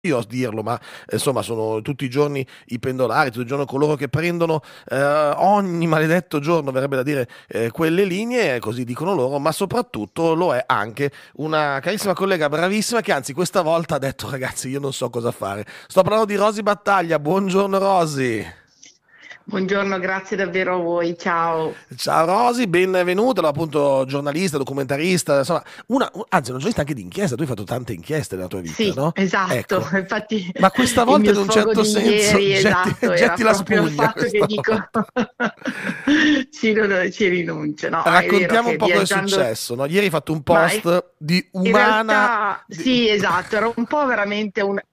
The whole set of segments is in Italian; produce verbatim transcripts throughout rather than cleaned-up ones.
io a dirlo, ma insomma sono tutti i giorni i pendolari, tutti i giorni coloro che prendono eh, ogni maledetto giorno, verrebbe da dire, eh, quelle linee, così dicono loro, ma soprattutto lo è anche una carissima collega bravissima che anzi questa volta ha detto ragazzi io non so cosa fare. Sto parlando di Rosy Battaglia, buongiorno Rosy. Buongiorno, grazie davvero a voi, ciao. Ciao Rosy, benvenuta, allora, appunto giornalista, documentarista, insomma, una, un- anzi una giornalista anche di inchiesta, tu hai fatto tante inchieste nella tua vita, Sì, no? esatto, Ecco, infatti ma questa il volta mio in un sfogo certo di senso ieri, getti, esatto, era getti la proprio il spugna fatto che questa dico volta. ci, non- ci rinuncio. No, è vero Raccontiamo un che po' cosa è viaggiando, successo, no? Ieri hai fatto un ma è- post di in umana... realtà di- sì, esatto, era un po' veramente un...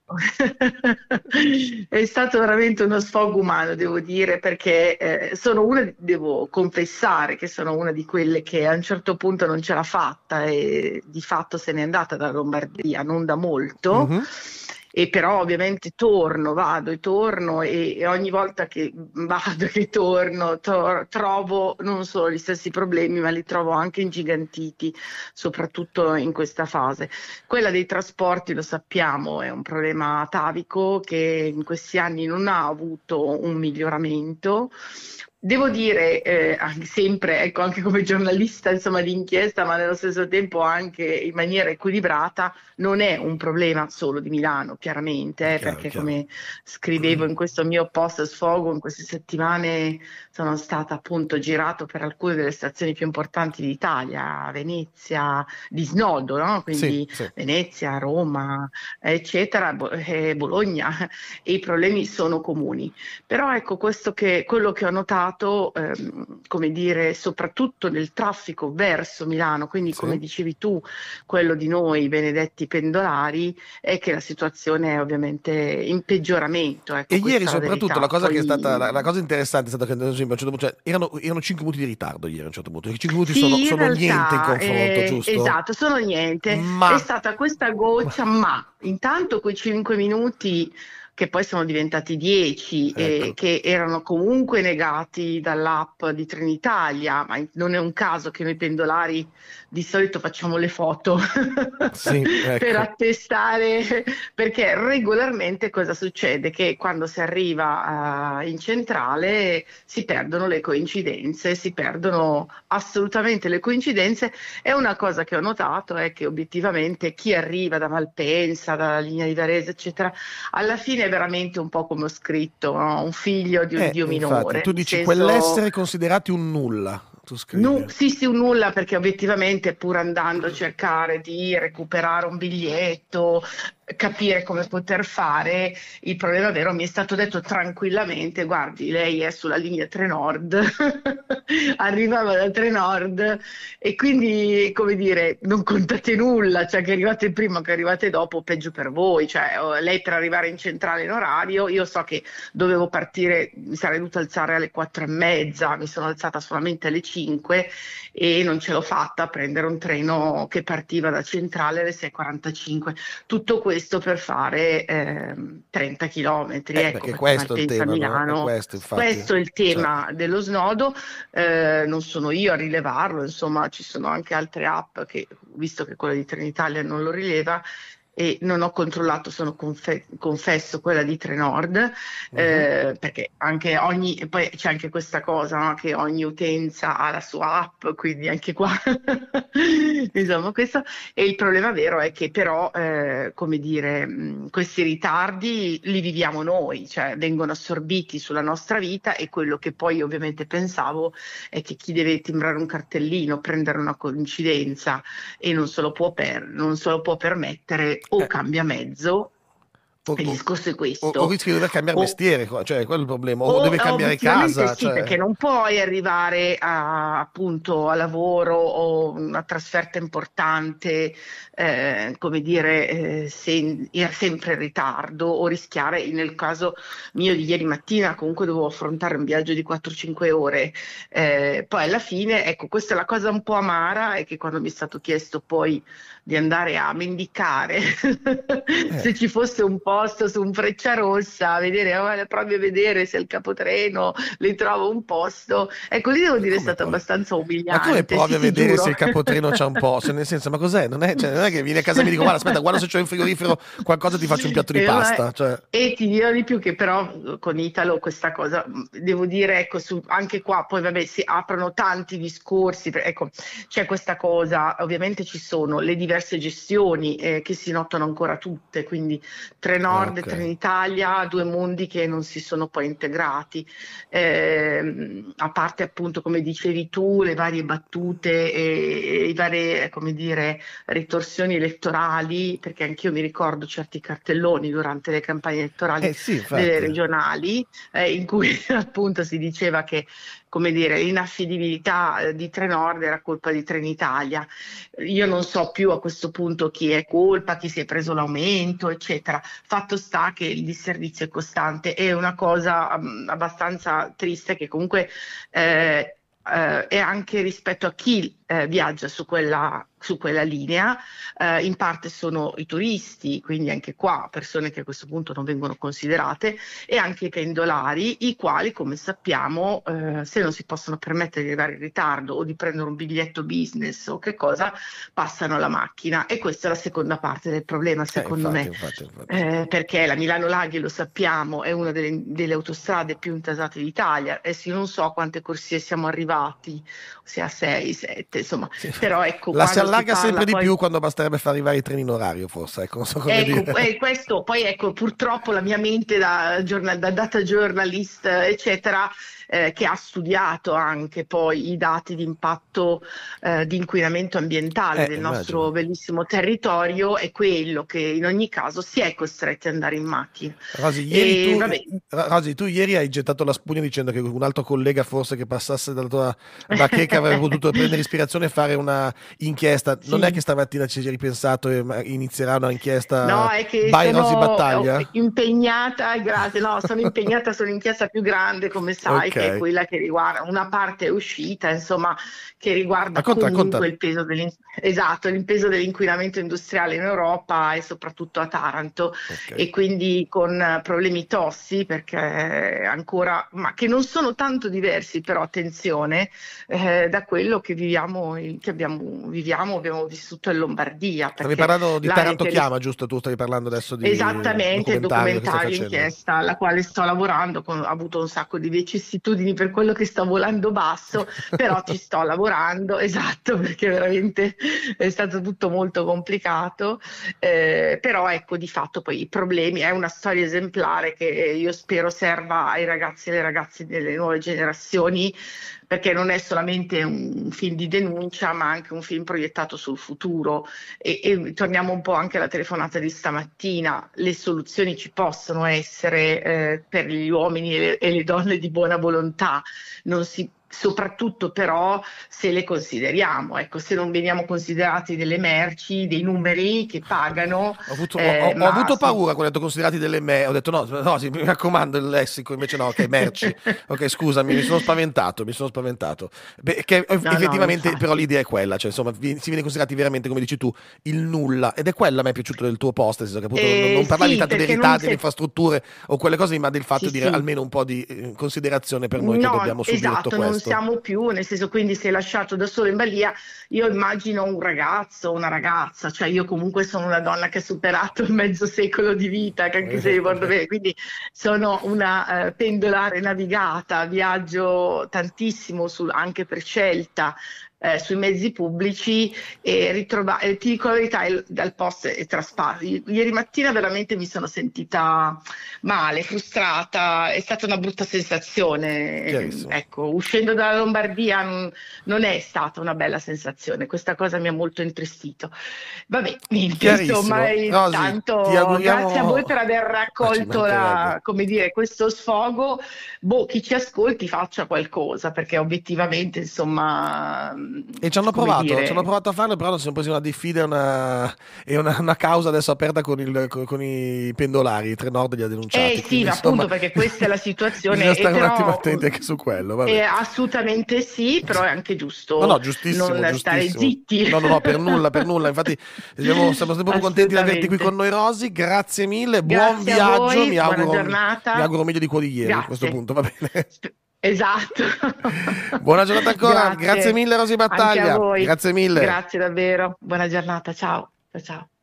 È stato veramente uno sfogo umano, devo dire, perché eh, sono una, devo confessare che sono una di quelle che a un certo punto non ce l'ha fatta e di fatto se n'è andata dalla Lombardia, non da molto. Mhm. E però ovviamente torno, vado e torno e, e ogni volta che vado e torno to- trovo non solo gli stessi problemi, ma li trovo anche ingigantiti, soprattutto in questa fase. Quella dei trasporti, lo sappiamo, è un problema atavico che in questi anni non ha avuto un miglioramento. Devo dire, eh, anche sempre, ecco, anche come giornalista, insomma, di inchiesta, ma nello stesso tempo anche in maniera equilibrata, non è un problema solo di Milano, È chiaramente, eh, chiaro, è perché chiaro. come scrivevo in questo mio post sfogo, in queste settimane sono stata appunto girato per alcune delle stazioni più importanti d'Italia, Venezia, di snodo, no? Sì, Quindi sì. Venezia, Roma, eccetera, Bo- eh, Bologna, e i problemi sono comuni. Però ecco, questo che, quello che ho notato, ehm, come dire, soprattutto nel traffico verso Milano, quindi come Sì. dicevi tu, quello di noi benedetti pendolari, è che la situazione è ovviamente in peggioramento, E ecco, ieri questa è la soprattutto la verità. cosa che è stata, la, la Poi cosa interessante è stata che ad esempio, a un certo punto, cioè, erano, erano cinque minuti di ritardo ieri a un certo punto, i cinque minuti sono, sì, in sono niente in realtà, confronto, eh, giusto? esatto, sono niente. È Ma... stata questa goccia, ma intanto quei cinque minuti che poi sono diventati dieci, eh, Ecco, che erano comunque negati dall'app di Trenitalia, ma non è un caso che noi pendolari di solito facciamo le foto sì, per ecco. attestare, perché regolarmente cosa succede? Che quando si arriva, eh, in centrale si perdono le coincidenze, si perdono assolutamente le coincidenze. E una cosa che ho notato è che obiettivamente chi arriva da Malpensa, dalla linea di Varese, eccetera, alla fine è veramente un po' come ho scritto, no? Un figlio di un Eh, dio infatti, minore, tu nel dici senso quell'essere considerati un nulla, tu Nu- scrivi. sì, sì, un nulla perché obiettivamente pur andando a cercare di recuperare un biglietto, capire come poter fare, il problema vero mi è stato detto tranquillamente, guardi, lei è sulla linea Trenord, arrivava da Trenord e quindi, come dire, non contate nulla, cioè che arrivate prima, che arrivate dopo, peggio per voi, cioè oh, lei per arrivare in centrale in orario, io so che dovevo partire, mi sarei dovuta alzare alle quattro e mezza, mi sono alzata solamente alle cinque e non ce l'ho fatta a prendere un treno che partiva da Centrale alle sei e quarantacinque. Tutto questo per fare ehm, trenta chilometri, Eh, ecco, perché perché questo è il Malpensa a tema, no? È Milano. questo, infatti. Questo è il Cioè, tema dello snodo, eh, non sono io a rilevarlo, insomma ci sono anche altre app che, visto che quella di Trenitalia non lo rileva, e non ho controllato, sono confe- confesso quella di Trenord, mhm. eh, perché anche ogni, e poi c'è anche questa cosa, no, che ogni utenza ha la sua app, quindi anche qua, insomma, questo. E il problema vero è che però, eh, come dire, mh, questi ritardi li viviamo noi, cioè vengono assorbiti sulla nostra vita e quello che poi ovviamente pensavo è che chi deve timbrare un cartellino, prendere una coincidenza e non se lo può, per- non se lo può permettere o Eh, cambia mezzo, o, il o- discorso è o- o questo, rischi di dover cambiare o mestiere, qua, cioè, quello è il problema, o o deve eh, cambiare obiettivamente casa, sì, cioè... perché non puoi arrivare a, appunto a lavoro o una trasferta importante, eh, come dire, eh, se- ir sempre in ritardo o rischiare, nel caso mio di ieri mattina, comunque dovevo affrontare un viaggio di quattro cinque ore. Eh, poi alla fine, ecco, questa è la cosa un po' amara, è che quando mi è stato chiesto poi di andare a mendicare Eh, se ci fosse un po' posto su un Frecciarossa, vedere, oh, proprio vedere se il capotreno li trovo un posto. Ecco, lì devo dire è Come stato provi? abbastanza Ma come umiliante, provi sì, a ti vedere giuro. se il capotreno c'ha un po'? Se nel senso, ma cos'è? Non è, cioè, non è che vieni a casa e mi dico, guarda, aspetta, guarda se c'ho in frigorifero qualcosa, ti faccio un piatto di E, ma- pasta. Cioè, e ti dirò di più che però con Italo questa cosa, mh, devo dire, ecco, su- anche qua poi vabbè si aprono tanti discorsi, per- ecco, c'è questa cosa, ovviamente ci sono le diverse gestioni eh, che si notano ancora tutte, quindi ah, Trenord e ok. Trenitalia, due mondi che non si sono poi integrati. Ehm, a parte appunto, come dicevi tu, le varie battute e, e i vari, come dire, ritorsioni elettorali, perché anch'io mi ricordo certi cartelloni durante le campagne elettorali Eh sì, delle infatti. regionali, eh, in cui appunto si diceva che, come dire, l'inaffidabilità eh, di Trenord era colpa di Trenitalia. Io non so più a questo punto chi è colpa, chi si è preso l'aumento, eccetera. Fatto sta che il disservizio è costante, è una cosa mm, abbastanza triste che comunque eh, eh, e anche rispetto a chi eh, viaggia su quella, su quella linea, eh, in parte sono i turisti, quindi anche qua persone che a questo punto non vengono considerate, e anche i pendolari, i quali, come sappiamo, eh, se non si possono permettere di arrivare in ritardo o di prendere un biglietto business o che cosa, passano la macchina. E questa è la seconda parte del problema, Eh, secondo infatti, me. infatti, infatti. Eh, perché la Milano-Laghi, lo sappiamo, è una delle, delle autostrade più intasate d'Italia. Adesso io non so a quante corsie siamo arrivati, se a sei, sette, insomma, Sì. però ecco, La si quando si allarga sempre parla di poi. più quando basterebbe far arrivare i treni in orario, forse, ecco, non so come Ecco, dire. e questo poi ecco, purtroppo la mia mente da, giornal- da data journalist, eccetera, eh, che ha studiato anche poi i dati di impatto eh, di inquinamento ambientale Eh, del nostro immagino. bellissimo territorio, è quello che in ogni caso si è costretti ad andare in macchina. Rosy, ieri E tu, vabbè. Ro- Rosy, tu ieri hai gettato la spugna dicendo che un altro collega forse che passasse dalla tua bacheca avrebbe potuto prendere ispirazione e fare una inchiesta. Non è che Sì. stamattina ci hai ripensato e ma- inizierà una No, inchiesta è che by Rosy sono Battaglia? impegnata, grazie, no, sono impegnata su un'inchiesta più grande, come sai, Ok. che è quella che riguarda una parte è uscita, insomma, che riguarda Racconta, racconta. comunque il peso dell'in- esatto, il peso dell'inquinamento industriale in Europa e soprattutto a Taranto, Ok. e quindi con eh, problemi tossi, perché ancora, ma che non sono tanto diversi, però attenzione, eh, da quello che viviamo, che abbiamo, viviamo, abbiamo vissuto in Lombardia, Stavi perché parlando di l'area Taranto che ris- Chiama, giusto? Tu stavi parlando adesso di Esattamente, il documentario che stai documentario facendo. inchiesta alla quale sto lavorando, con- ho avuto un sacco di vicissitudini per quello che sto volando basso, però ci sto lavorando, esatto, perché veramente è stato tutto molto complicato, eh, però ecco di fatto poi i problemi, è una storia esemplare che io spero serva ai ragazzi e alle ragazze delle nuove generazioni, perché non è solamente un film di denuncia, ma anche un film proiettato sul futuro. E, e torniamo un po' anche alla telefonata di stamattina, le soluzioni ci possono essere eh, per gli uomini e le, e le donne di buona volontà, non si- soprattutto però se le consideriamo, ecco, se non veniamo considerati delle merci, dei numeri che pagano, Ho avuto, ho- ho- eh, ho ma avuto si- paura quando ho detto considerati delle me, ho detto no, no, sì, mi raccomando il lessico, invece no, ok, merci. Ok, scusami, mi sono spaventato, mi sono spaventato. Beh, che eff- no, no, effettivamente però infatti. l'idea è quella, cioè insomma vi- si viene considerati veramente, come dici tu, il nulla, ed è quella a me è piaciuto del tuo post, nel senso che appunto non, Eh, non parlavi sì, tanto dei perché non ritardi, delle c'è. infrastrutture o quelle cose, lì, ma del fatto Sì, di dire sì. almeno un po' di eh, considerazione per noi che No, dobbiamo subire tutto esatto, non questo. siamo più, nel senso, quindi sei lasciato da solo in balia. Io immagino un ragazzo, una ragazza, cioè io comunque sono una donna che ha superato il mezzo secolo di vita, che anche se ricordo bene, quindi sono una eh, pendolare navigata, viaggio tantissimo sul- anche per scelta. Eh, sui mezzi pubblici e ritrova- eh, ti dico la verità, il- dal post è trasparso. Ieri mattina veramente mi sono sentita male, frustrata, è stata una brutta sensazione. Chiarissimo. Ecco, uscendo dalla Lombardia non, non è stata una bella sensazione, questa cosa mi ha molto intristito. Vabbè, niente, insomma, Chiarissimo. eh, Rosy, ti tanto grazie a voi auguriamo... per aver Ma ci raccolto mancherebbe. la, come dire, questo sfogo. Boh, chi ci ascolti faccia qualcosa, perché obiettivamente, insomma, E ci hanno come provato, ci hanno dire, provato a farlo, però non sono presi una diffida e una, e una, una causa adesso aperta con, il, con, con i pendolari. Trenord li ha eh denunciati, sì, quindi ma insomma appunto perché questa è la bisogna situazione, e stare un attimo però attenti anche su quello, eh, vabbè. assolutamente sì, però è anche No, giusto no, giustissimo, non stare giustissimo. zitti. No, no, no, per nulla, per nulla. Infatti siamo, siamo proprio contenti di averti qui con Assolutamente. noi, Rosy. Grazie mille, buon Grazie a viaggio. Mi voi, buona auguro, mi giornata. auguro meglio di quello di ieri a questo Grazie. punto, va bene? Sp- Esatto. Buona giornata ancora. Grazie Grazie mille, Rosy anche a Battaglia. voi. Grazie mille. Grazie davvero. Buona giornata. Ciao. Ciao ciao.